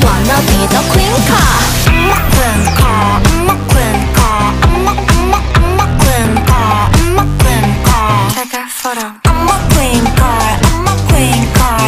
Wanna be the queen car. I'm a queen car, I'm a queen car, I'm a queen car, I'm a queen car. Take a photo.